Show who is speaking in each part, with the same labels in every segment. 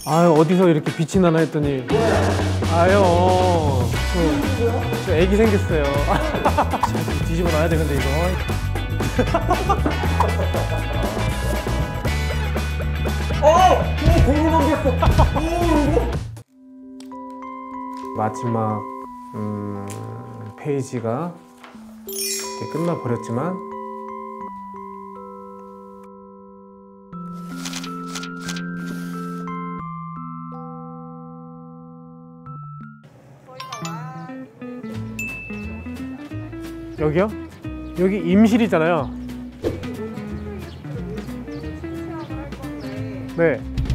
Speaker 1: 아유, 어디서 이렇게 빛이 나나 했더니. 아유, 저 애기 생겼어요. 잘 뒤집어 놔야 되는데, 이거. 공이 넘겼어. 마지막 페이지가 이렇게 끝나버렸지만 여기요? 여기 임실이잖아요. 네.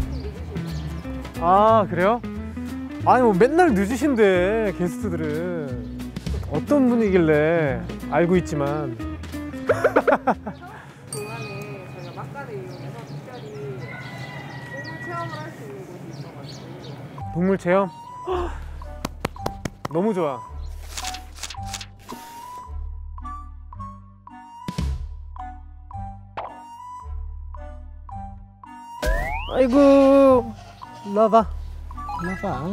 Speaker 1: 아, 그래요? 아니 뭐 맨날 늦으신데 게스트들은 어떤 분이길래 알고 있지만
Speaker 2: 동안에 저희가 막간을 이용해서 특별히 동물 체험을 할 수 있는 곳이 있어가지고.
Speaker 1: 동물 체험? 너무 좋아. 아이고, 일로 와봐. 일로 와봐.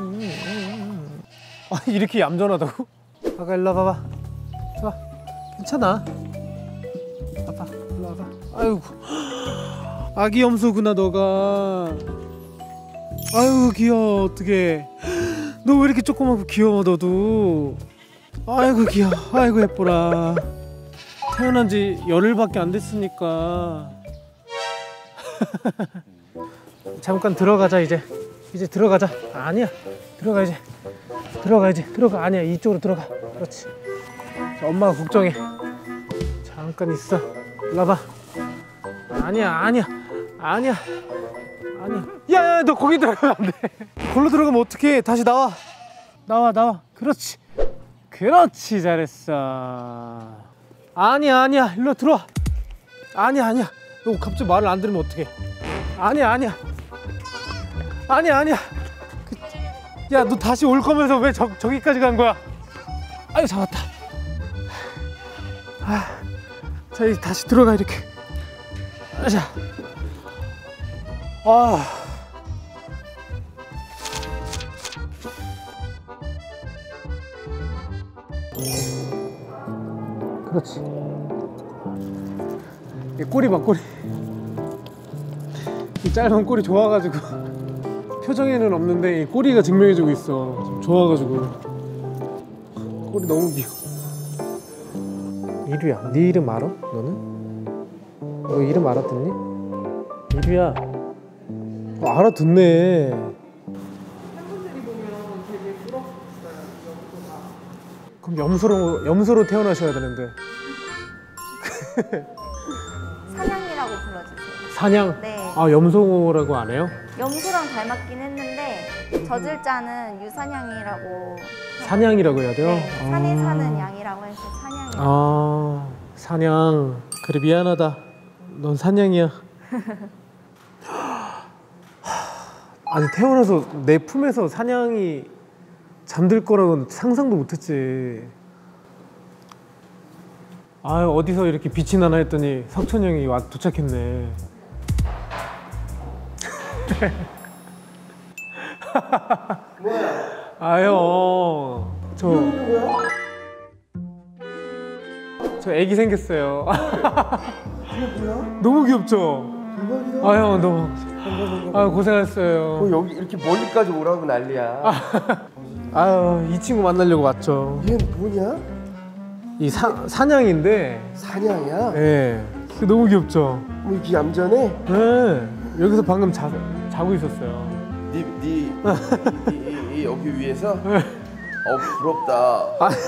Speaker 1: 아, 이렇게 얌전하다고? 아가 일로 와봐봐. 좋아, 괜찮아. 와봐, 일로 와봐. 아이고, 아기 염소구나 너가. 아이고 귀여워. 어떡해. 너 왜 이렇게 조그맣고 귀여워 너도. 아이고 귀여워. 아이고 예뻐라. 태어난 지 열흘밖에 안 됐으니까. 잠깐 들어가자. 이제 들어가자. 아니야, 들어가. 이제 들어가야지. 들어가. 아니야, 이쪽으로 들어가. 그렇지. 엄마가 걱정해. 잠깐 있어. 일로 와봐. 아니야. 야야, 너 거기 들어가면 안 돼. 걸로 들어가면 어떡해. 다시 나와. 그렇지. 잘했어. 아니야. 일로 들어와. 아니야. 너 갑자기 말을 안 들으면 어떡해. 아니야. 야, 너 다시 올 거면서 왜 저기까지 간 거야? 아유, 잡았다. 자, 이제 다시 들어가. 이렇게. 자. 그렇지. 이 꼬리 봐, 꼬리. 이 짧은 꼬리 좋아가지고 표정에는 없는데 이 꼬리가 증명해주고 있어. 좋아가지고. 꼬리 너무 귀여워. 이루야, 네 이름 알아? 너는? 너 이름 알아듣니? 이루야. 알아듣네.
Speaker 2: 팬분들이 보면 되게 부럽어요.
Speaker 1: 그럼 염소로 태어나셔야 되는데.
Speaker 3: 사냥이라고 불러주세요.
Speaker 1: 사냥?
Speaker 3: 네.
Speaker 1: 아, 염소라고 안 해요?
Speaker 3: 염소랑 닮았긴 했는데 젖을자는 유사냥이라고.
Speaker 1: 사냥이라고 해야 돼요?
Speaker 3: 네, 산에 사는 양이라고 해서 사냥이라고.
Speaker 1: 아, 사냥. 그래, 미안하다. 넌 사냥이야. 아니, 태어나서 내 품에서 사냥이 잠들 거라고는 상상도 못했지. 아, 어디서 이렇게 빛이 나나 했더니 석천 형이 도착했네.
Speaker 2: 뭐야?
Speaker 1: 아유, 저 애기 생겼어요.
Speaker 2: 귀엽구나.
Speaker 1: 너무 귀엽죠?
Speaker 2: 대박이다.
Speaker 1: 아유, 너무. 아유, 고생하셨어요.
Speaker 2: 여기 이렇게 멀리까지 오라고 난리야.
Speaker 1: 아유, 이 친구 만나려고 왔죠.
Speaker 2: 얘는 뭐냐?
Speaker 1: 이 사냥인데.
Speaker 2: 사냥이야?
Speaker 1: 네. 너무 귀엽죠?
Speaker 2: 뭐 이렇게 얌전해?
Speaker 1: 네. 여기서 방금 자고 있었어요.
Speaker 2: 네 여기 위에서? 부럽다.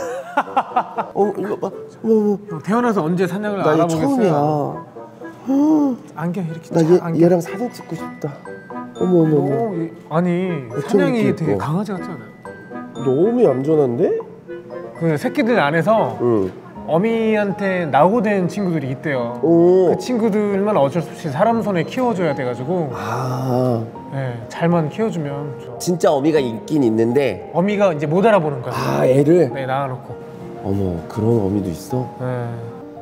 Speaker 2: 이거 봐.
Speaker 1: 태어나서 언제 사냥을
Speaker 2: 나 이거
Speaker 1: 알아보겠어요?
Speaker 2: 처음이야.
Speaker 1: 안경 이렇게.
Speaker 2: 나 얘랑 사진 찍고 싶다. 어머.
Speaker 1: 아니, 사냥이 되게 강아지 같지 않아요?
Speaker 2: 너무 얌전한데?
Speaker 1: 그 새끼들 안에서
Speaker 2: 응.
Speaker 1: 어미한테 낙오된 친구들이 있대요.
Speaker 2: 오.
Speaker 1: 그 친구들만 어쩔 수 없이 사람 손에 키워줘야 돼가지고. 네, 잘만 키워주면 좋아.
Speaker 2: 진짜 어미가 있긴 있는데
Speaker 1: 어미가 이제 못 알아보는 거야.
Speaker 2: 애를?
Speaker 1: 네, 낳아놓고.
Speaker 2: 어머, 그런 어미도 있어?
Speaker 1: 네.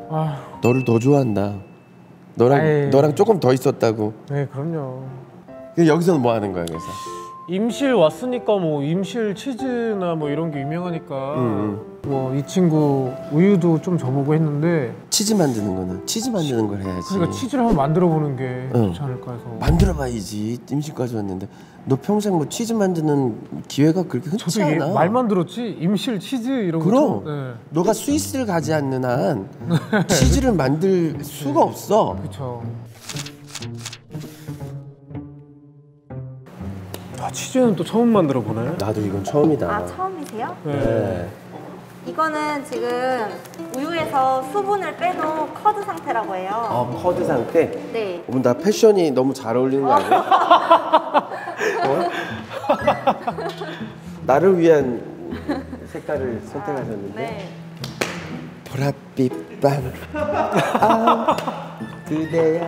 Speaker 2: 너를 더 좋아한다. 너랑 조금 더 있었다고.
Speaker 1: 네, 그럼요.
Speaker 4: 여기서는 뭐 하는 거야 그래서?
Speaker 1: 임실 왔으니까 뭐 임실 치즈나 뭐 이런 게 유명하니까 뭐 이 친구 우유도 좀 줘보고 했는데
Speaker 4: 치즈 만드는 거는 치즈 만드는 걸 해야지.
Speaker 1: 그러니까 치즈를 한번 만들어 보는 게 좋지 않을까 해서.
Speaker 4: 만들어봐야지. 임실까지 왔는데 너 평생 뭐 치즈 만드는 기회가 그렇게 흔치
Speaker 1: 저도 이게
Speaker 4: 않아.
Speaker 1: 말만 들었지 임실 치즈 이런 거.
Speaker 4: 그럼
Speaker 1: 네.
Speaker 4: 너가 스위스를 가지 않는 한 치즈를 만들 수가 없어.
Speaker 1: 그렇죠. 아 치즈는 또 처음 만들어 보네.
Speaker 4: 나도 이건 처음이다.
Speaker 3: 아, 처음이세요?
Speaker 4: 네.
Speaker 3: 이거는 지금 우유에서 수분을 빼놓은 커드 상태라고 해요.
Speaker 4: 커드 상태?
Speaker 3: 네.
Speaker 4: 나 패션이 너무 잘 어울리는 거 아니야? 나를 위한 색깔을 선택하셨는데.
Speaker 3: 네.
Speaker 4: 보랏빛 밤 그대야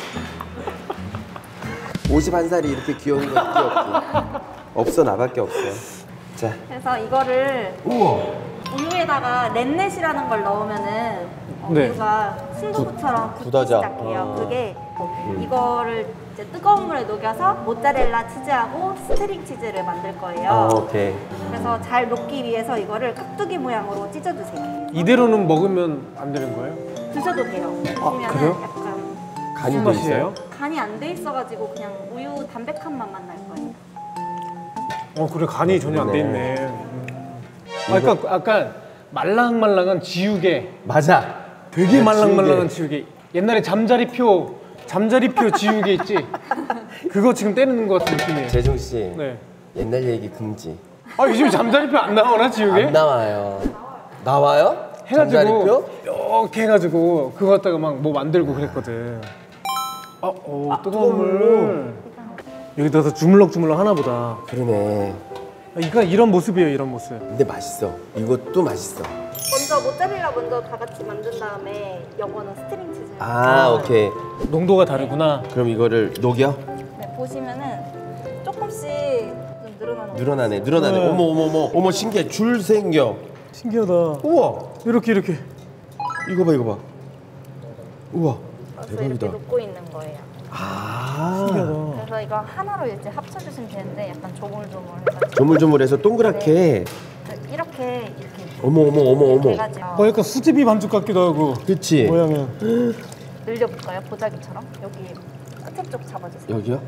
Speaker 4: 51살이 이렇게 귀여운 거 없어. 나밖에 없어. 자,
Speaker 3: 그래서 이거를
Speaker 4: 우와.
Speaker 3: 우유에다가 렌넷이라는 걸 넣으면은
Speaker 1: 네.
Speaker 3: 우유가 순두부처럼 굳기
Speaker 4: 굳어져.
Speaker 3: 시작해요. 그게 이거를 이제 뜨거운 물에 녹여서 모짜렐라 치즈하고 스트링 치즈를 만들 거예요.
Speaker 4: 오케이.
Speaker 3: 그래서 잘 녹기 위해서 이거를 깍두기 모양으로 찢어주세요.
Speaker 1: 이대로는 먹으면 안 되는 거예요?
Speaker 3: 드셔도 돼요. 드시면은
Speaker 1: 그래요?
Speaker 3: 약간
Speaker 4: 간이 돼
Speaker 1: 맛이에요?
Speaker 4: 있어요?
Speaker 3: 간이 안 돼 있어가지고 그냥 우유 담백한 맛만 날 거예요.
Speaker 1: 그래 간이 전혀 안 돼 있네. 그러니까 약간 말랑말랑한 지우개.
Speaker 4: 맞아.
Speaker 1: 되게 말랑말랑한 지우개. 옛날에 잠자리표 지우개 있지? 그거 지금 때리는 것 같은 느낌이에요.
Speaker 4: 재중 씨.
Speaker 1: 네.
Speaker 4: 옛날 얘기 금지.
Speaker 1: 요즘 잠자리표 안 나오나 지우개?
Speaker 4: 안 나와요. 나와요?
Speaker 1: 해가지고
Speaker 4: 잠자리표?
Speaker 1: 이렇게 해가지고 그거 갖다가 막 뭐 만들고 그랬거든. 뜨거운 물. 여기 넣어서 주물럭주물럭 하나 보다.
Speaker 4: 그러네.
Speaker 1: 이거 이런 모습이에요, 이런 모습.
Speaker 4: 근데 맛있어. 이것도 맛있어.
Speaker 3: 먼저 모짜렐라 먼저 다 같이 만든 다음에 요거는 스트링 치즈.
Speaker 4: 오케이.
Speaker 1: 농도가 다르구나.
Speaker 4: 그럼 이거를 녹여?
Speaker 3: 네, 보시면은 조금씩 좀 늘어나는.
Speaker 4: 늘어나네.
Speaker 1: 네.
Speaker 4: 어머 신기해. 줄 생겨.
Speaker 1: 신기하다.
Speaker 4: 우와.
Speaker 1: 이렇게.
Speaker 4: 이거 봐. 우와.
Speaker 3: 그래서
Speaker 4: 대박이다.
Speaker 3: 이렇게 녹고 있는 거예요.
Speaker 1: 신기하다.
Speaker 3: 그래서 이거 하나로 이제 합쳐주시면 되는데 약간 조물조물해가지고
Speaker 4: 조물조물해서 동그랗게.
Speaker 3: 이렇게
Speaker 4: 어머.
Speaker 3: 해가지고
Speaker 1: 약간 수제비 반죽 같기도 하고.
Speaker 4: 그치?
Speaker 1: 모양은.
Speaker 3: 늘려볼까요? 보자기처럼 여기 끝에 쪽 잡아주세요.
Speaker 4: 여기요?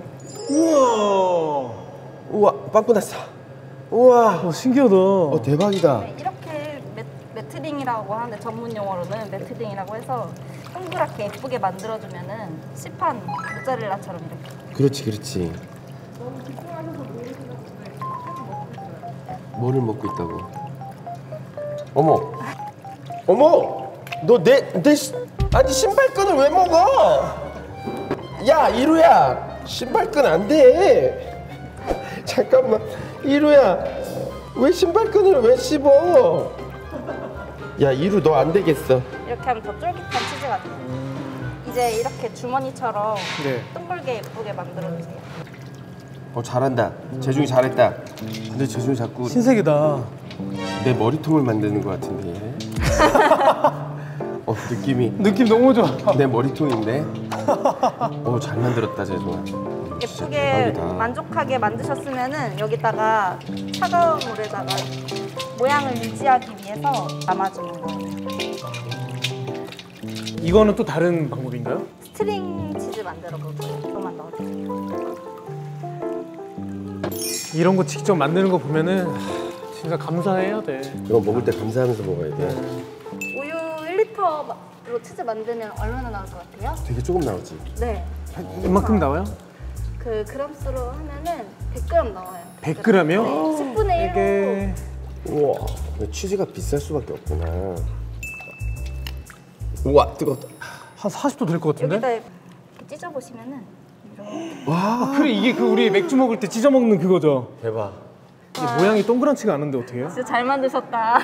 Speaker 1: 우와.
Speaker 4: 빵꾸 났어. 우와.
Speaker 1: 신기하다.
Speaker 4: 대박이다.
Speaker 3: 네, 이렇게 매트링이라고 하는데 전문 용어로는 매트링이라고 해서 동그랗게 예쁘게 만들어주면은 시판 모짜렐라처럼 이렇게.
Speaker 4: 그렇지. 뭐를 먹고 있다고? 어머! 너 아니 신발끈을 왜 먹어? 야 이루야, 신발끈 안 돼. 잠깐만, 이루야, 왜 신발끈을 왜 씹어? 야 이루, 너 안 되겠어.
Speaker 3: 이렇게 하면 더 쫄깃한 치즈가 돼요. 이제 이렇게 주머니처럼
Speaker 1: 네.
Speaker 3: 동글게 예쁘게 만들어주세요.
Speaker 4: 잘한다. 재중이 잘했다. 근데 재중이 자꾸
Speaker 1: 신세계다.
Speaker 4: 내 머리통을 만드는 것 같은데 얘.
Speaker 1: 느낌 너무 좋아.
Speaker 4: 내 머리통인데. 잘 만들었다 재중아.
Speaker 3: 예쁘게
Speaker 4: 대박이다.
Speaker 3: 만족하게 만드셨으면은 여기다가 차가운 물에다가 모양을 유지하기 위해서 담아주는 거예요.
Speaker 1: 이거는 또 다른 방법인가요?
Speaker 3: 스트링 치즈 만들어 볼 거예요. 조금만 넣어주세요.
Speaker 1: 이런 거 직접 만드는 거 보면은 진짜 감사해야 돼.
Speaker 4: 이거 먹을 때 감사하면서 먹어야 돼.
Speaker 3: 우유 1리터로 치즈 만들면 얼마나 나올 것 같아요?
Speaker 4: 되게 조금 나오지.
Speaker 3: 네.
Speaker 1: 이만큼 나와요?
Speaker 3: 그 그램수로 하면은 100g 나와요.
Speaker 1: 100g이요?
Speaker 3: 네, 10분의 1로.
Speaker 1: 이게
Speaker 4: 우와, 치즈가 비쌀 수밖에 없구나. 우와, 뜨겁다.
Speaker 1: 한 40도 될 것 같은데?
Speaker 3: 여기다 이렇게 찢어보시면은 이렇게.
Speaker 4: 와,
Speaker 1: 그래 이게 그 우리 맥주 먹을 때 찢어 먹는 그거죠?
Speaker 4: 대박.
Speaker 1: 이게 모양이 동그랗지가 않은데 어떻게 해요?
Speaker 3: 진짜 잘 만드셨다.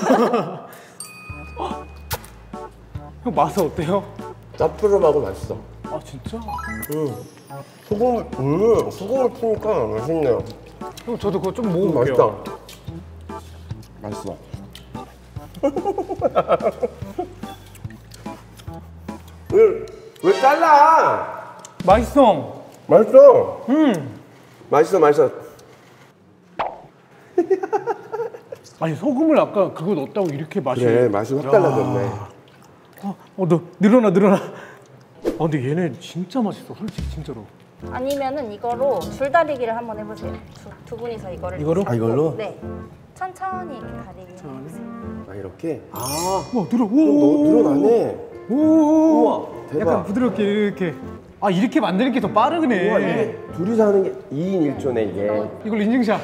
Speaker 1: 형 맛은 어때요?
Speaker 4: 짭조름하고 맛있어.
Speaker 1: 아 진짜?
Speaker 4: 소금을 푸니까 맛있네요.
Speaker 1: 형 저도 그거 좀 먹어볼게요.
Speaker 4: 맛있어. 왜 잘라?
Speaker 1: 맛있어.
Speaker 4: 맛있어. 맛있어, 맛있어.
Speaker 1: 아니 소금을 아까 그거 넣었다고 이렇게 맛이.
Speaker 4: 그래, 맛이 확 달라졌네.
Speaker 1: 너 늘어나. 근데 얘네 진짜 맛있어, 솔직히 진짜로.
Speaker 3: 아니면은 이거로 줄다리기를 한번 해보세요. 두 분이서 이거를.
Speaker 1: 이거로?
Speaker 4: 아, 이걸로?
Speaker 3: 네. 천천히 이렇게 다리기 해보세요.
Speaker 4: 아, 이렇게? 아,
Speaker 1: 와 늘어.
Speaker 4: 늘어나네.
Speaker 1: 오.
Speaker 4: 우와, 대박.
Speaker 1: 약간 부드럽게 이렇게. 아 이렇게 만드는 게 더 빠르네.
Speaker 4: 우와, 이게 둘이서 하는 게 2인 1조네, 이게.
Speaker 1: 이걸 인증샷.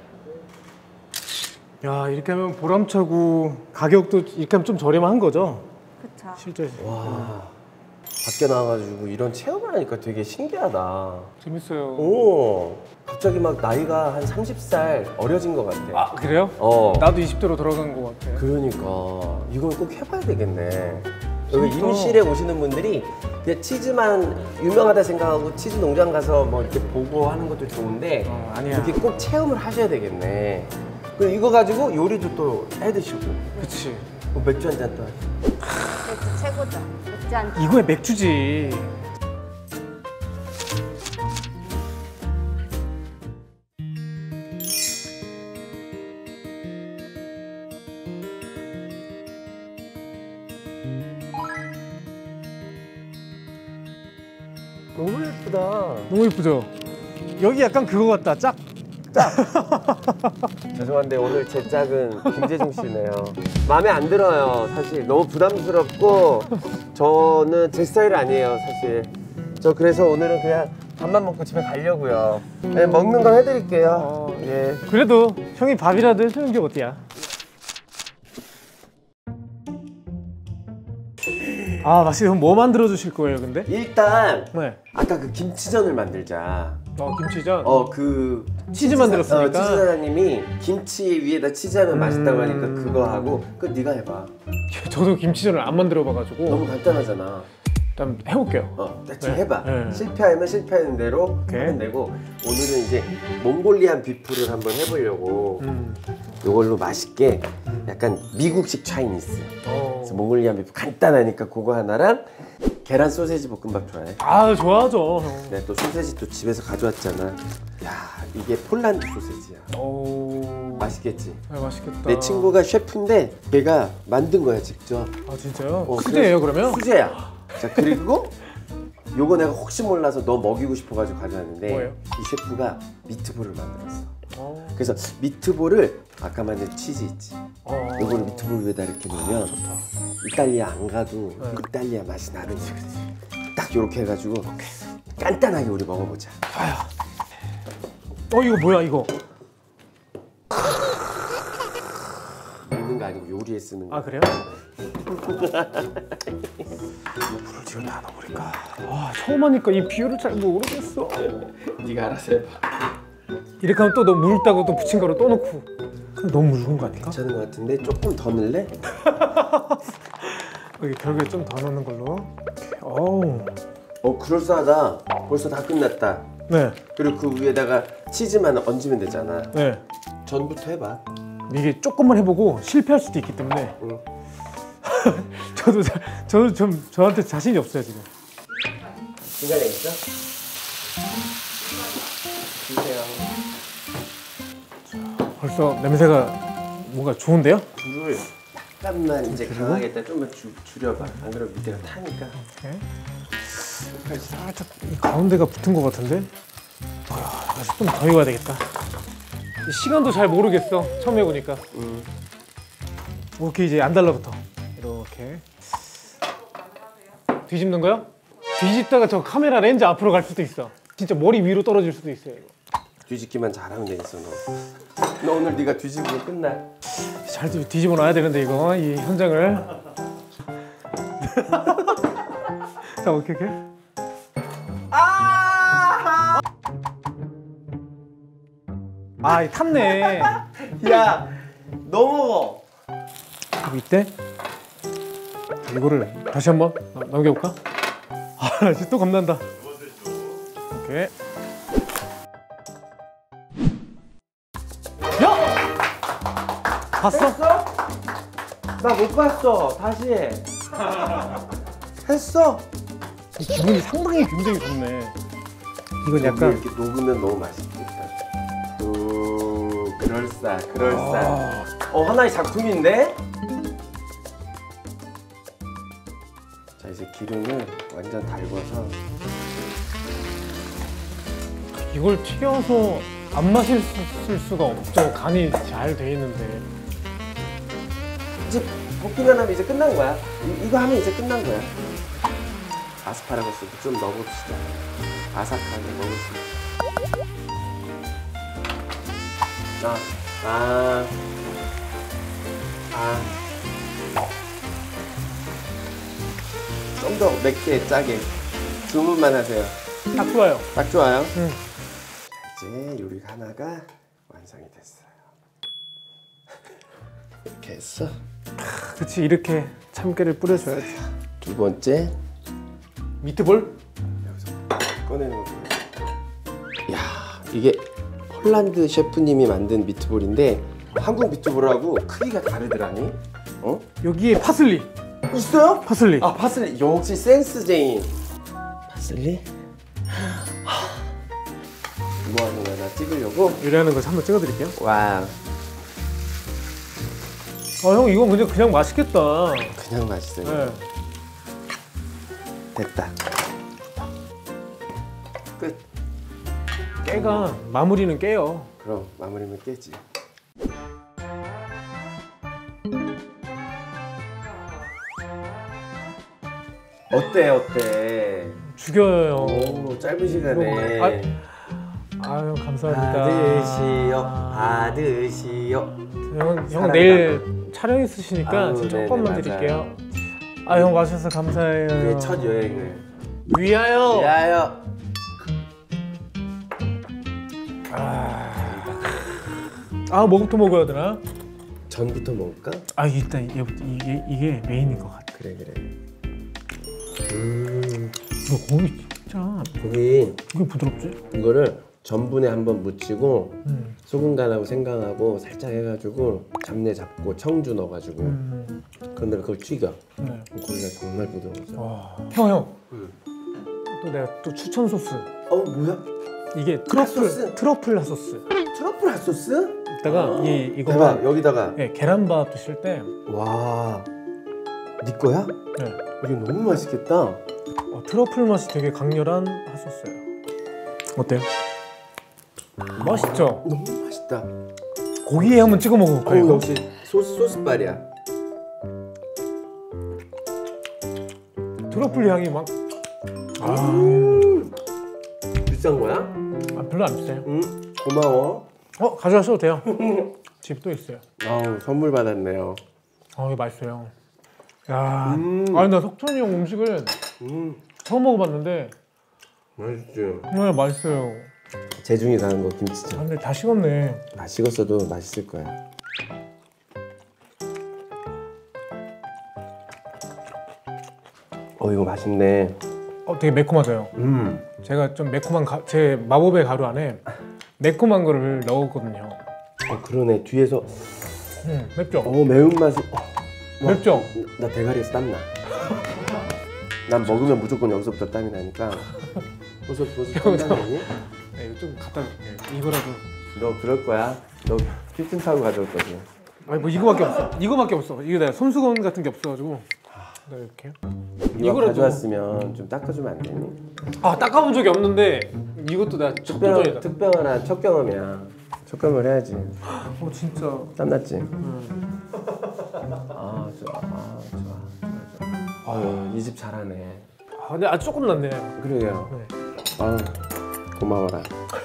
Speaker 1: 야 이렇게 하면 보람차고 가격도 이렇게 하면 좀 저렴한 거죠?
Speaker 3: 그쵸.
Speaker 1: 실제.
Speaker 4: 와, 밖에 나와가지고 이런 체험을 하니까 되게 신기하다.
Speaker 1: 재밌어요.
Speaker 4: 오, 갑자기 막 나이가 한 30살 어려진 것 같아.
Speaker 1: 아 그래요? 나도 20대로 돌아간 것 같아.
Speaker 4: 그러니까 이건 꼭 해봐야 되겠네. 여기
Speaker 1: 진짜.
Speaker 4: 임실에 오시는 분들이 그냥 치즈만 유명하다 생각하고 치즈 농장 가서 뭐 이렇게 보고 하는 것도 좋은데
Speaker 1: 아니야.
Speaker 4: 이렇게 꼭 체험을 하셔야 되겠네. 그리고 이거 가지고 요리도 또 해드시고
Speaker 1: 그치.
Speaker 4: 뭐 맥주 한 잔 또
Speaker 3: 맥주 최고죠. 맥주 한 잔.
Speaker 1: 이거에 맥주지.
Speaker 4: 너무 예쁘다.
Speaker 1: 너무 예쁘죠? 여기 약간 그거 같다. 짝.
Speaker 4: 죄송한데 오늘 제 짝은 김재중 씨네요. 마음에 안 들어요. 사실 너무 부담스럽고 저는 제 스타일 아니에요. 사실 저 그래서 오늘은 그냥 밥만 먹고 집에 가려고요. 네, 먹는 거 해드릴게요. 예.
Speaker 1: 그래도 형이 밥이라도 해주는 게 어디야? 아 맛있게. 그럼 뭐 만들어 주실 거예요 근데?
Speaker 4: 일단
Speaker 1: 네.
Speaker 4: 아까 그 김치전을 만들자.
Speaker 1: 김치전?
Speaker 4: 그
Speaker 1: 치즈 만들었으니까.
Speaker 4: 치즈 사장님이 김치 위에다 치즈하면 맛있다고 하니까 그거 하고 그거 네가 해봐.
Speaker 1: 저도 김치전을 안 만들어 봐가지고
Speaker 4: 너무 간단하잖아.
Speaker 1: 일단 해볼게요.
Speaker 4: 대충
Speaker 1: 네.
Speaker 4: 해봐.
Speaker 1: 네.
Speaker 4: 실패하면 실패하는 대로
Speaker 1: 오케이.
Speaker 4: 하면 되고 오늘은 이제 몽골리안 비프를 한번 해보려고 이걸로 맛있게 약간 미국식 차이니스. 그래서 몽골리안 비프 간단하니까 그거 하나랑 계란 소세지 볶음밥 좋아해?
Speaker 1: 아 좋아하죠 형.
Speaker 4: 내가 또 소세지 또 집에서 가져왔잖아. 야 이게 폴란드 소세지야.
Speaker 1: 오.
Speaker 4: 맛있겠지?
Speaker 1: 아, 맛있겠다.
Speaker 4: 내 친구가 셰프인데 걔가 만든 거야 직접.
Speaker 1: 아 진짜요?
Speaker 4: 어,
Speaker 1: 수제예요 그러면?
Speaker 4: 수제야. 자 그리고 요거 내가 혹시 몰라서 너 먹이고 싶어가지고 가져왔는데
Speaker 1: 뭐예요?
Speaker 4: 이 셰프가 미트볼을 만들었어. 그래서 미트볼을 아까 만든 치즈 있지? 요거를 미트볼 위에다 이렇게 놓으면 이탈리아 안 가도 이탈리아 맛이 나는 거지. 딱 요렇게 해가지고 간단하게 우리 먹어보자.
Speaker 1: 이거 뭐야 이거?
Speaker 4: 먹는 거 아니고 요리에 쓰는 거.
Speaker 1: 아 그래요? 불을 지금 다 넣어버릴까? 처음 하니까 이 비율을 잘 모르겠어.
Speaker 4: 네가 알아서 해봐.
Speaker 1: 이렇게 하면 또 너무 묽다고 또 부친 거를 또 넣고. 근데 너무 묽은 거 아닐까?
Speaker 4: 괜찮은 거 같은데 조금 더 넣을래?
Speaker 1: 여기 결국에 좀 더 넣는 걸로. 어우.
Speaker 4: 그럴싸하다. 벌써 다 끝났다.
Speaker 1: 네.
Speaker 4: 그리고 그 위에다가 치즈만 얹으면 되잖아.
Speaker 1: 네.
Speaker 4: 전부터 해봐.
Speaker 1: 이게 조금만 해보고 실패할 수도 있기 때문에.
Speaker 4: 응.
Speaker 1: 저도 좀 저한테 자신이 없어요 지금.
Speaker 4: 중간에 있어? 주세요.
Speaker 1: 벌써 냄새가 뭔가 좋은데요?
Speaker 4: 불을 약간만 이제 강하겠다. 좀만 줄여봐. 안 그러면 밑에가 타니까.
Speaker 1: 이렇게. 살짝 이 가운데가 붙은 것 같은데? 다시 좀 더 익어야 되겠다. 이 시간도 잘 모르겠어. 처음 해보니까. 이렇게 이제 안 달라붙어. 이렇게. 뒤집는 거요? 뒤집다가 저 카메라 렌즈 앞으로 갈 수도 있어. 진짜 머리 위로 떨어질 수도 있어요. 이거.
Speaker 4: 뒤집기만 잘하면 되겠어 너. 너 오늘 네가 뒤집으면 끝나.
Speaker 1: 잘 뒤집어 놔야 되는데 이거 이 현장을. 자 오케이. 이 탔네.
Speaker 4: 야, 너 먹어.
Speaker 1: 그리고 이때 이거를 다시 한번 넘겨볼까? 진짜 또 겁난다. 오케이. 야! 봤어?
Speaker 4: 나 못 봤어. 다시 해. 했어.
Speaker 1: 기분이 상당히 굉장히 좋네. 이건 약간
Speaker 4: 이렇게 녹으면 너무 맛있겠다. 그럴싸. 하나의 작품인데? 자, 이제 기름을 완전 달궈서
Speaker 1: 이걸 튀겨서 안 마실 수가 없죠. 간이 잘 돼 있는데.
Speaker 4: 이제 볶기만 하면 이제 끝난 거야. 이거 하면 이제 끝난 거야. 아스파라거스 좀 넣어봅시다. 아삭하게 먹을 수 있어. 좀 더 맵게 짜게 주문만 하세요.
Speaker 1: 딱 좋아요.
Speaker 4: 딱 좋아요.
Speaker 1: 응.
Speaker 4: 이제 요리가 하나가 완성이 됐어요. 이렇게 했어.
Speaker 1: 그치, 이렇게 참깨를 뿌려줘야지.
Speaker 4: 두 번째
Speaker 1: 미트볼?
Speaker 4: 여기서 꺼내는 거 보여요. 야, 이게 폴란드 셰프님이 만든 미트볼인데 한국 미트볼하고 크기가 다르더라니.
Speaker 1: 여기에 파슬리.
Speaker 4: 있어요?
Speaker 1: 파슬리.
Speaker 4: 아, 파슬리. 역시 센스제인. 파슬리? 뭐 하는 거야? 나 찍으려고?
Speaker 1: 요리하는 거 한번 찍어드릴게요.
Speaker 4: 와,
Speaker 1: 형 이건 근데 그냥 맛있겠다.
Speaker 4: 그냥 맛있어요.
Speaker 1: 네.
Speaker 4: 됐다. 끝.
Speaker 1: 깨가 마무리는 깨요.
Speaker 4: 그럼 마무리면 깨지. 어때?
Speaker 1: 죽여요.
Speaker 4: 오, 짧은 시간에.
Speaker 1: 형 감사합니다.
Speaker 4: 받으시오.
Speaker 1: 형 내일 촬영 있으시니까
Speaker 4: 아유,
Speaker 1: 지금
Speaker 4: 네네,
Speaker 1: 조금만
Speaker 4: 맞아요.
Speaker 1: 드릴게요. 형 와주셔서 감사해요.
Speaker 4: 우리의 첫 여행을
Speaker 1: 위하여.
Speaker 4: 위하여.
Speaker 1: 뭐부터 먹어야 되나?
Speaker 4: 전부터 먹을까?
Speaker 1: 일단 이게 메인인 것 같아.
Speaker 4: 그래.
Speaker 1: 이거 고기 진짜
Speaker 4: 고기
Speaker 1: 이게 부드럽지?
Speaker 4: 이거를 전분에 한번 묻히고
Speaker 1: 음.
Speaker 4: 소금 간하고 생강하고 살짝 해가지고 잡내 잡고 청주 넣어가지고 그런 다음에 그걸 튀겨.
Speaker 1: 네.
Speaker 4: 고기가 정말 부드러워져.
Speaker 1: 형. 또 내가 또 추천 소스.
Speaker 4: 뭐야?
Speaker 1: 이게
Speaker 4: 핫소스?
Speaker 1: 트러플 핫소스.
Speaker 4: 트러플 핫소스?
Speaker 1: 이따가 이거
Speaker 4: 대박. 여기다가
Speaker 1: 계란밥 드실 때
Speaker 4: 와, 네 거야?
Speaker 1: 네.
Speaker 4: 이게 너무 맛있겠다.
Speaker 1: 트러플 맛이 되게 강렬한 핫소스예요. 어때요? 맛있죠?
Speaker 4: 너무 맛있다.
Speaker 1: 고기에 한번 찍어 먹어볼까요? 이거?
Speaker 4: 역시 소스빨이야.
Speaker 1: 트러플 향이 막
Speaker 4: 비싼 거야?
Speaker 1: 별로 안 비싸요.
Speaker 4: 고마워.
Speaker 1: 가져가셔도 돼요. 집 또 있어요.
Speaker 4: 아우, 선물 받았네요.
Speaker 1: 이거 맛있어요. 야, 나 석천이 형 음식을 처음 먹어봤는데
Speaker 4: 맛있지.
Speaker 1: 정말 맛있어요.
Speaker 4: 재중이 사는 거 김치전.
Speaker 1: 근데 다 식었네.
Speaker 4: 식었어도 맛있을 거야. 이거 맛있네.
Speaker 1: 되게 매콤하죠. 제가 좀 매콤한 제 마법의 가루 안에 매콤한 거를 넣었거든요.
Speaker 4: 그러네. 뒤에서
Speaker 1: 맵죠?
Speaker 4: 매운맛이.
Speaker 1: 맵죠?
Speaker 4: 나 대가리에서 땀나. 난 먹으면 무조건 여기서부터 땀이 나니까. 벌써 땀 나니?
Speaker 1: 네, 이거 좀 갖다 줄게요. 이거라도.
Speaker 4: 너 그럴 거야? 너 키친 타고 가져올 거지?
Speaker 1: 뭐 이거밖에 없어. 이거밖에 없어. 이게 내가 손수건 같은 게 없어가지고. 나 이렇게.
Speaker 4: 이거 가져왔으면 좀 닦아주면 안 되니?
Speaker 1: 닦아본 적이 없는데 이것도 내가 첫 도전이다.
Speaker 4: 특별한 첫 경험이야. 첫 경험을 해야지.
Speaker 1: 진짜.
Speaker 4: 땀났지? 좋아. 이 집 잘하네.
Speaker 1: 근데 아주 조금 낫네.
Speaker 4: 그러게요.
Speaker 1: 네.
Speaker 4: 고마워라.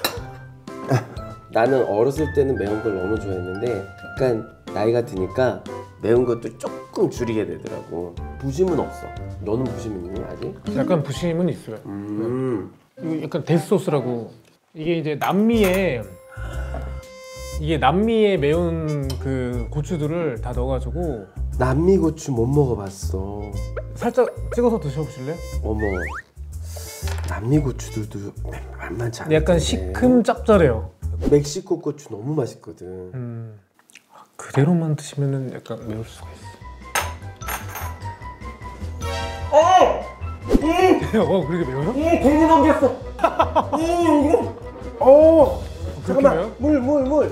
Speaker 4: 나는 어렸을 때는 매운 걸 너무 좋아했는데 약간 나이가 드니까 매운 것도 조금 줄이게 되더라고. 부심은 없어. 너는 부심 있니 아직?
Speaker 1: 약간 부심은 있어요. 이거 약간 데스소스라고. 이게 이제 남미의 매운 그 고추들을 다 넣어가지고
Speaker 4: 남미 고추 못 먹어봤어.
Speaker 1: 살짝 찍어서 드셔보실래요?
Speaker 4: 어머, 남미 고추들도 만만치 않은데.
Speaker 1: 약간 시큼 짭짤해요.
Speaker 4: 멕시코 고추 너무 맛있거든.
Speaker 1: 그대로만 드시면은 약간 매울 수가 있어. 그렇게 매워요?
Speaker 4: 공기 넘겼어. 잠깐만. 물.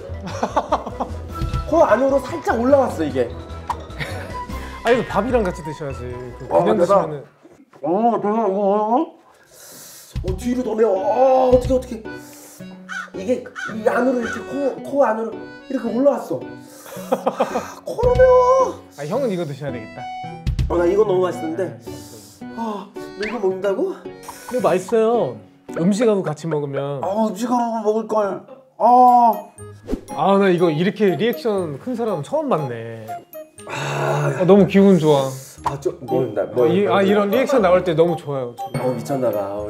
Speaker 4: 코 안으로 살짝 올라왔어 이게.
Speaker 1: 아 이거 밥이랑 같이 드셔야지. 그냥 드시면은.
Speaker 4: 내가 이거. 뒤로 더 매워. 어떻게. 이게 이 안으로 이렇게 코 안으로 이렇게 올라왔어. 코로 매워.
Speaker 1: 아 형은 이거 드셔야 되겠다.
Speaker 4: 나 이거 너무 맛있는데. 너 이거 먹는다고?
Speaker 1: 이거 맛있어요. 음식하고 같이 먹으면.
Speaker 4: 음식하고 먹을 걸.
Speaker 1: 나 이거 이렇게 리액션 큰 사람 처음 봤네. 너무 기분 좋아. 이런 리액션 나올 때 너무 좋아요.
Speaker 4: 미쳤나봐.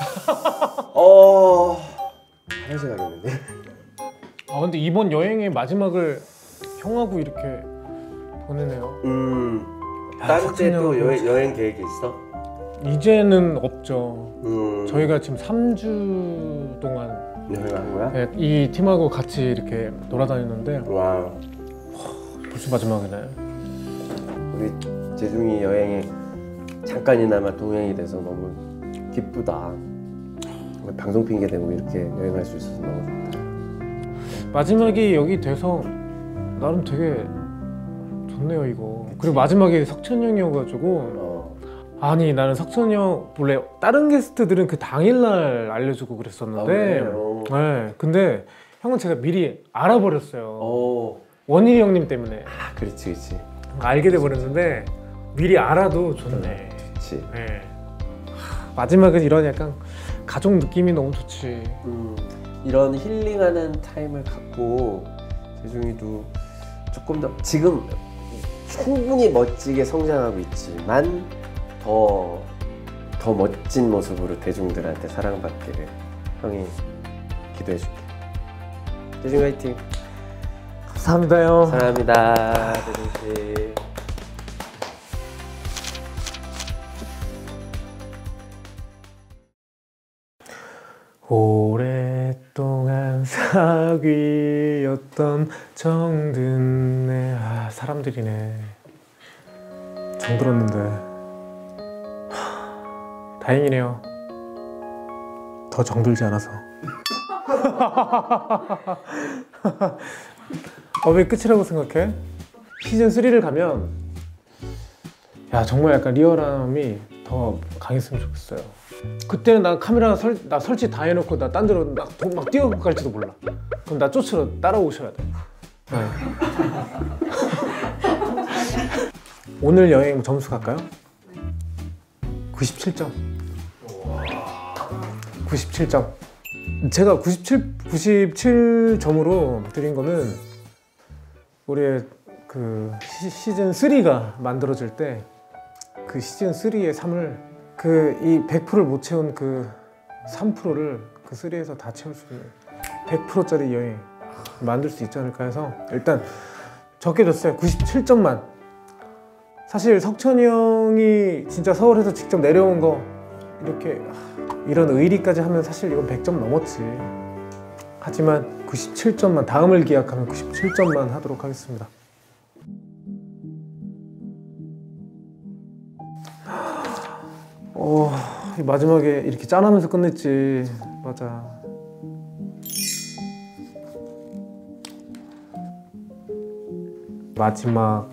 Speaker 4: 화장실 가겠는데?
Speaker 1: 근데 이번 여행의 마지막을 형하고 이렇게 보내네요.
Speaker 4: 다른 때 또 여행 계획이 있어?
Speaker 1: 이제는 없죠. 저희가 지금 3주 동안
Speaker 4: 여행한 거야?
Speaker 1: 네, 이 팀하고 같이 이렇게 돌아다녔는데
Speaker 4: 와.
Speaker 1: 벌써 마지막이네.
Speaker 4: 우리 재중이 여행에 잠깐이나마 동행이 돼서 너무 기쁘다. 방송 핑계 대고 이렇게 여행할 수 있어서 너무 좋다.
Speaker 1: 마지막이 여기 돼서 나름 되게 좋네요 이거. 그리고 마지막에 석천 형이어가지고 아니 나는 석천 형 원래 다른 게스트들은 그 당일날 알려주고 그랬었는데 네, 근데 형은 제가 미리 알아버렸어요. 원일이 형님 때문에.
Speaker 4: 그렇지.
Speaker 1: 알게 돼버렸는데 미리 알아도 좋네.
Speaker 4: 좋지.
Speaker 1: 네. 마지막은 이런 약간 가족 느낌이 너무 좋지.
Speaker 4: 이런 힐링하는 타임을 갖고 재중이도 조금 더 지금 충분히 멋지게 성장하고 있지만 더 멋진 모습으로 대중들한테 사랑받기를 형이 기도해줄게. 재중 화이팅.
Speaker 1: 감사합니다 형.
Speaker 4: 사랑합니다 재중씨.
Speaker 1: 오랫동안 사귀었던 정든네 사람들이네. 정들었는데 다행이네요. 더 정들지 않아서. 왜 끝이라고 생각해? 시즌 3를 가면 정말 약간 리얼함이 더 강했으면 좋겠어요. 그때는 나 카메라 나 설치 다 해놓고 나 딴 데로 막 뛰어갈지도 몰라. 그럼 나 쫓으러 따라오셔야 돼. 네. 오늘 여행 점수 갈까요? 97점. 97점. 제가 97점으로 드린 거는 우리의 그 시즌 3가 만들어질 때 그 시즌 3의 3을 이 100%를 못 채운 그 3%를 그 3에서 다 채울 수 있는 100%짜리 여행 만들 수 있지 않을까 해서 일단 적게 줬어요. 97점만. 사실 석천이 형이 진짜 서울에서 직접 내려온 거 이렇게 이런 의리까지 하면 사실 이건 100점 넘었지. 하지만 97점만, 다음을 기약하면 97점만 하도록 하겠습니다. 마지막에 이렇게 짠하면서 끝냈지. 맞아. 마지막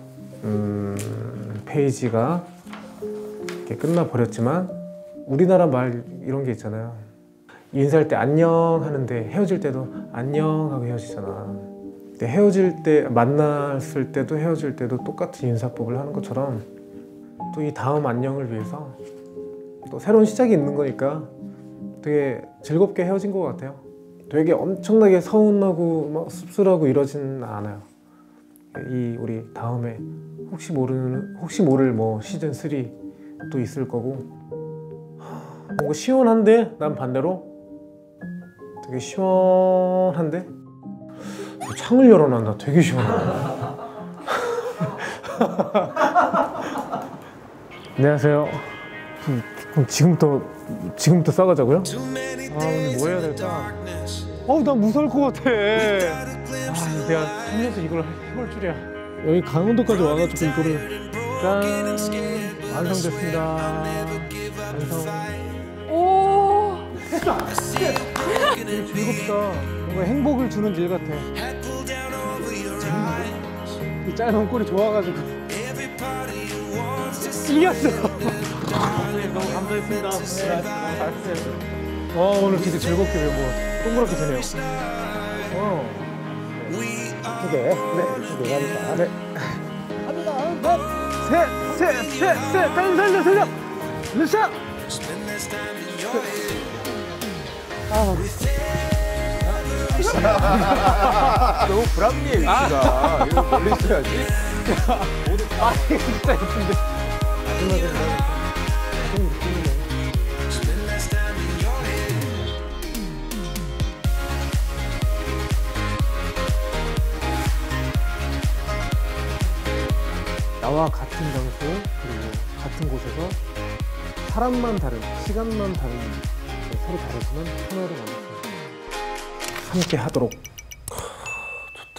Speaker 1: 페이지가 이렇게 끝나버렸지만 우리나라 말 이런 게 있잖아요. 인사할 때 안녕 하는데 헤어질 때도 안녕 하고 헤어지잖아. 근데 헤어질 때, 만났을 때도 헤어질 때도 똑같은 인사법을 하는 것처럼 또 이 다음 안녕을 위해서 또 새로운 시작이 있는 거니까 되게 즐겁게 헤어진 것 같아요. 되게 엄청나게 서운하고 막 씁쓸하고 이러진 않아요. 우리 다음에 혹시 모를 뭐 시즌 3 또 있을 거고 뭔가 시원한데 난 반대로 되게 시원한데 창을 열어놨나 되게 시원하네. 안녕하세요. 그럼 지금부터 싸가자고요? 오늘 뭐 해야 될까? 난 무서울 것 같아. 내가 살면서 이걸 해볼 줄이야. 여기 강원도까지 와가지고 이거를 짠 완성됐습니다. 완성.
Speaker 2: 오
Speaker 1: 되게 즐겁다. 뭔가 행복을 주는 일 같아. 이 짧은 꼴이 좋아가지고. 이겼어. 너무 감사했습니다. 잘했어요. 오늘 진짜 즐겁게 뭐 동그랗게 되네요.
Speaker 4: 두 개. 네, 두 개 가니까. 네.
Speaker 1: 셋, 달려. 루샤.
Speaker 4: 너무 불합리해 위치가. 이거 멀리 있어야지.
Speaker 1: 이게 진짜 예쁜데. 마지막에 좀 느낌이네. 나와 같은 장소 그리고 같은 곳에서 사람만 다른, 시간만 다른, 서로 다르지만 하나로 만났습니다. 함께 하도록.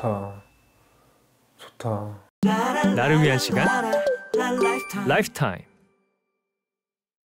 Speaker 1: 좋다.
Speaker 5: 나를 위한 시간 라이프타임.